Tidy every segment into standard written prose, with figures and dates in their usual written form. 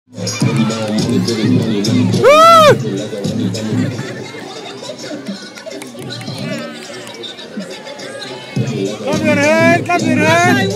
Clap your hand, clap your hand.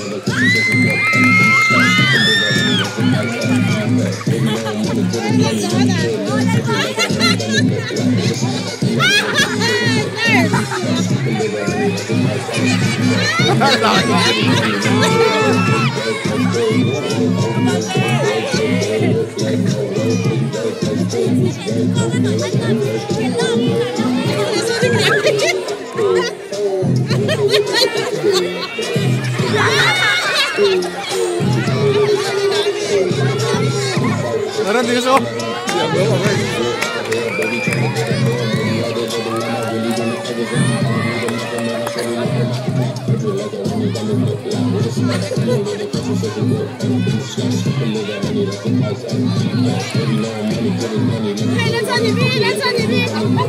Sekarang tinggal so. Siap dong, apa ini? Hey, let's on your beat, let's on your beat.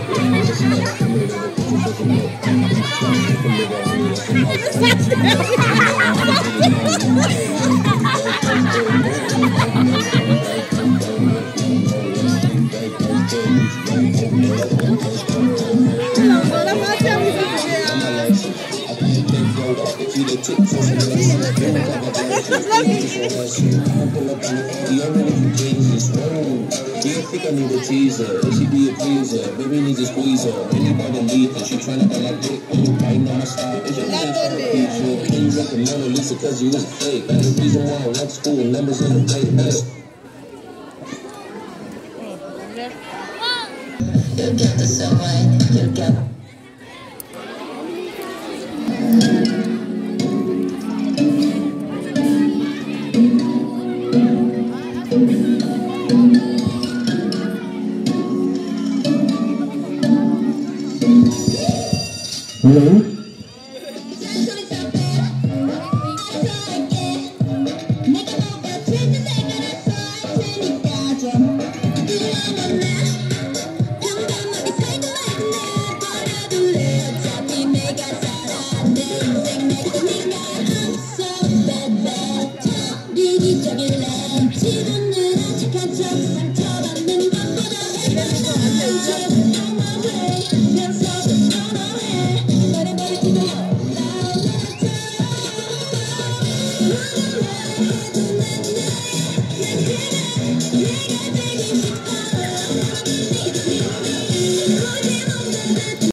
I need a teaser, she be a pleaser, baby needs a squeezer, anybody need her, she tryna act like dick, I know my style, it's your feature, can you rock a Mona Lisa cause you was fake, that's the reason why I went to school, numbers in the plate, you'll get the sunlight, you'll get Hello?